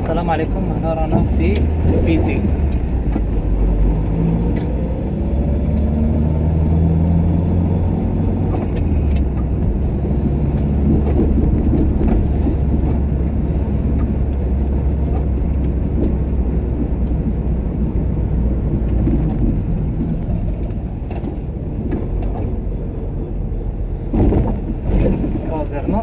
السلام عليكم. هنا رانا في بيتي. كازرنا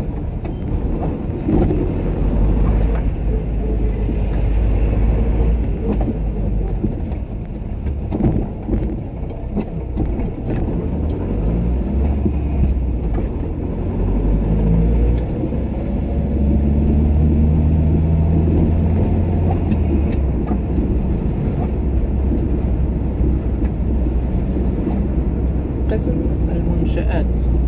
قسم المنشآت.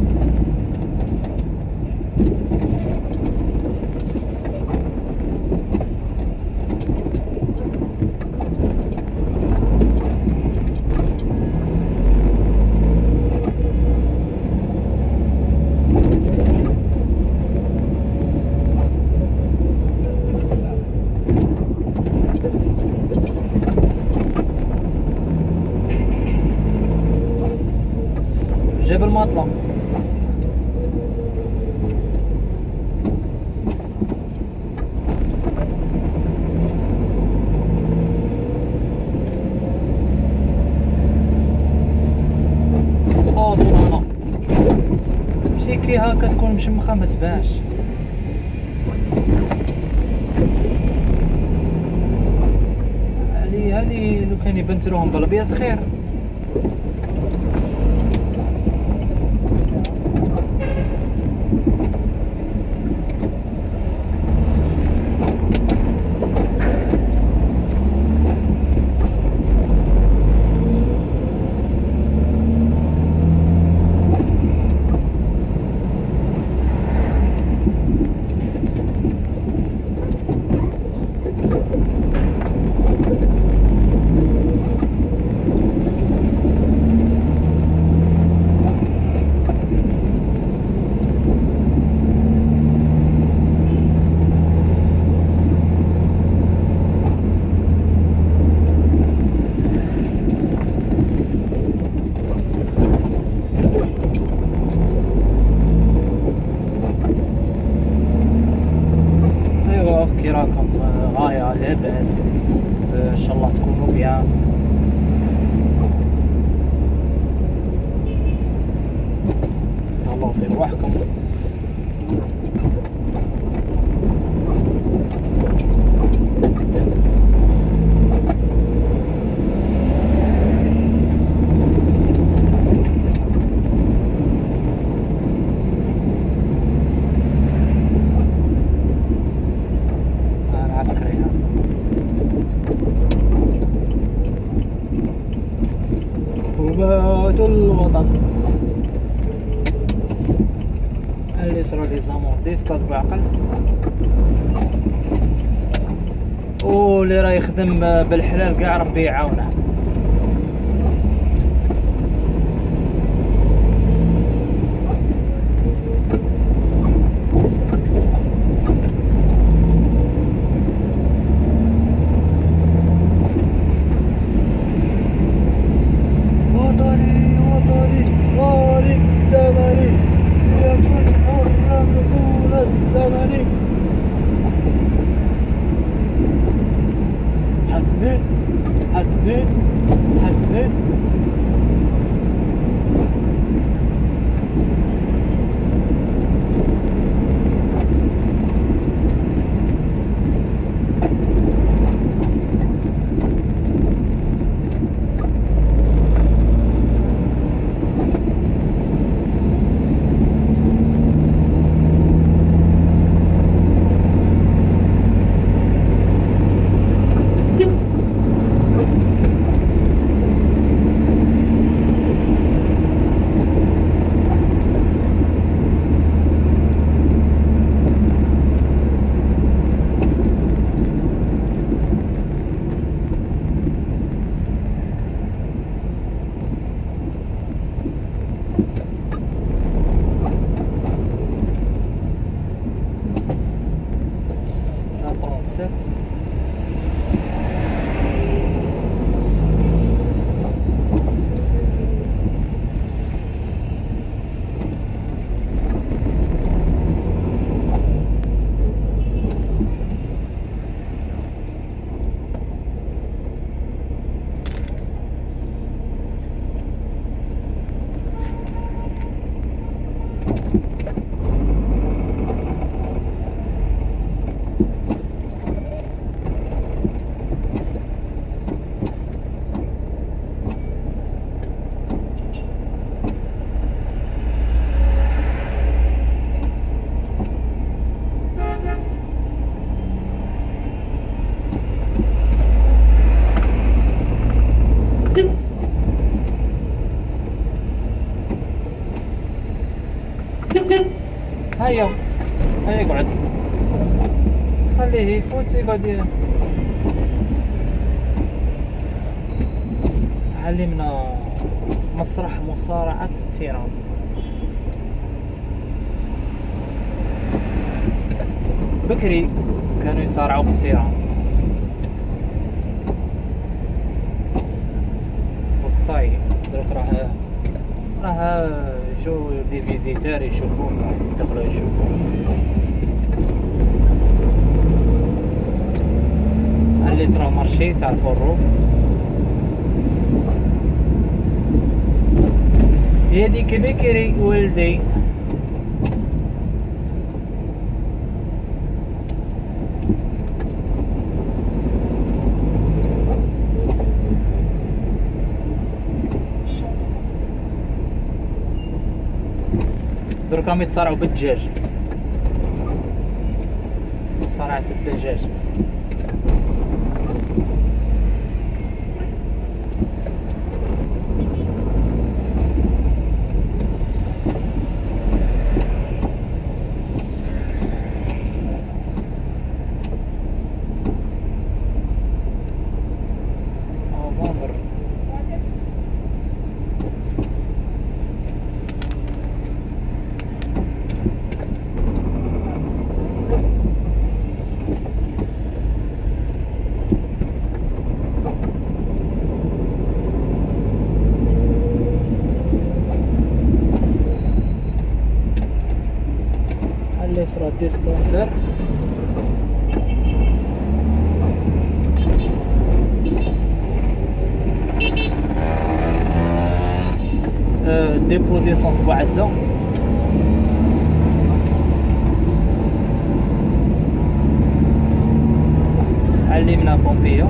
جبل ماطلة. دون هنا ماشي كي هاكا تكون مشمخة ما تبانش. هالي لو كان يبنتلوهم بالابيض خير. كي راكم غاية لاباس، ان شاء الله تكونوا بيان. تهلاو في رواحكم. حماة الوطن. اللي صرا لي زامون ديسكات بعقل، واللي راه يخدم بالحلال كاع ربي يعاونه. حدد لا 37 عليه يفوت يقعد علمنا مسرح مصارعة التيران. بكري كانوا يصارعوا بالتيران، دروك صاي دروك راه يجو دي فيزيتار يشوفوا صاي يدخلوا يشوفوا. على راه مارشي تاع الحروب. هاديك بكري ولدي. درك راهم يتصارعوا بالدجاج، مصارعة الدجاج. يسرى الديسبونسر. ديبو ديسونس بوعزة. علمنا بومبيو.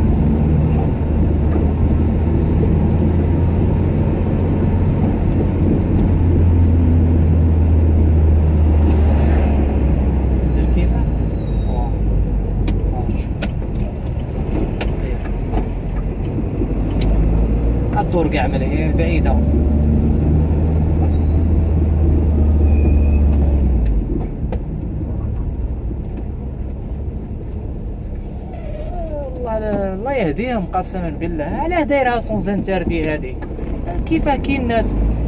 الدور كاع ملهي بعيدة. الله يهديهم قسما بالله. علاه دايرها سونز انتردي هادي؟ كيفاه كاين الناس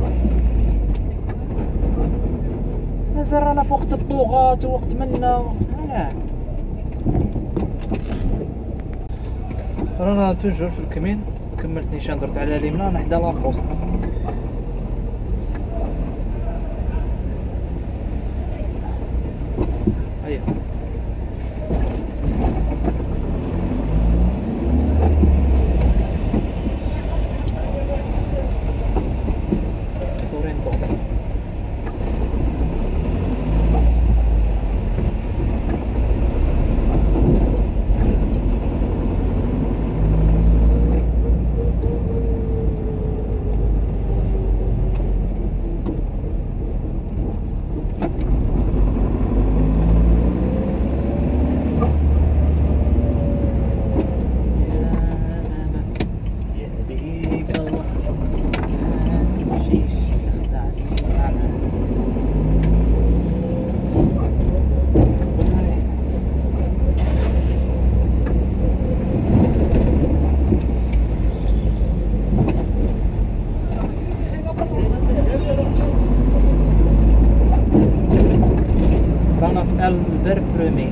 مازال رانا في وقت الطغاة ووقت منا. علاه رانا توجور في الكمين. كملت نيشان درت على اليمنى نحدا لابوست. هيا سوريندو. رانا في البر برومي.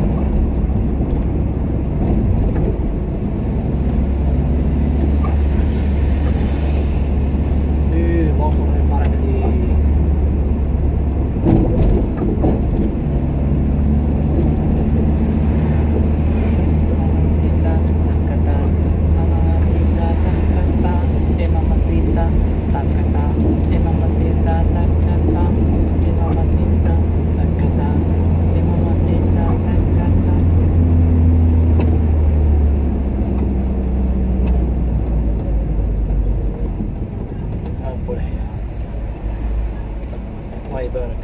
الله يبارك.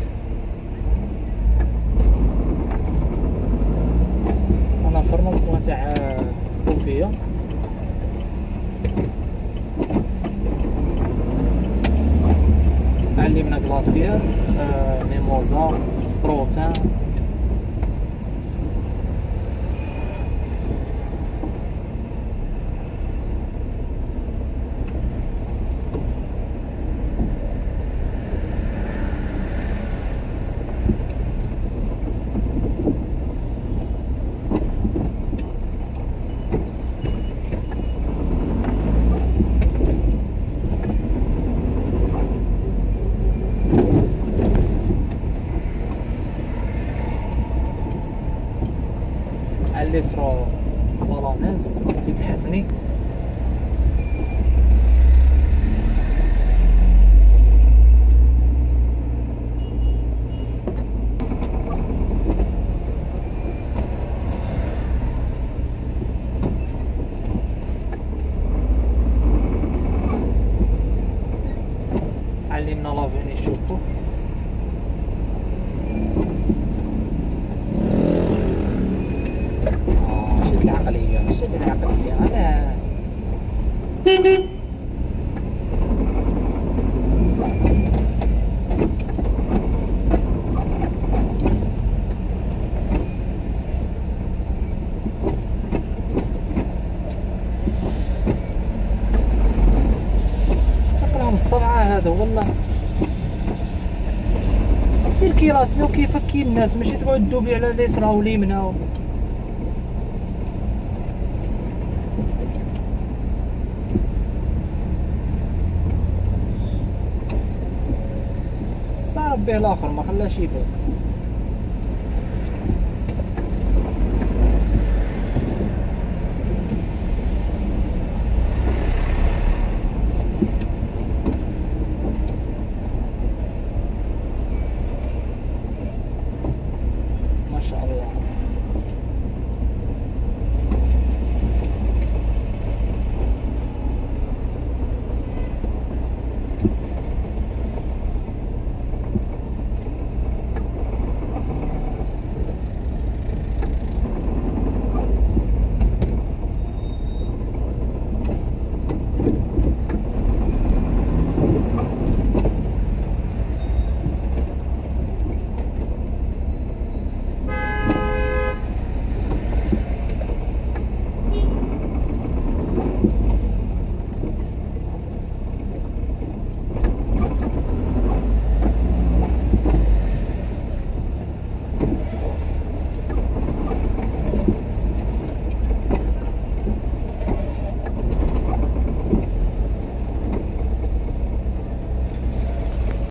انا فرنا البوان تاع بومبيا. علمنا كلاسير، ميموزا، بروتان. على اليسرى صالونيز سيد الحسني. علمنا لافوني شوفو شد العقلية شد العقلية أنا أقلهم الصبعة هذا والله سيركيلاسيون كيفك كي الناس ماشي تقعد دوبي على اليسرى واليمنى صعب به الاخر ما خلاش يفوت.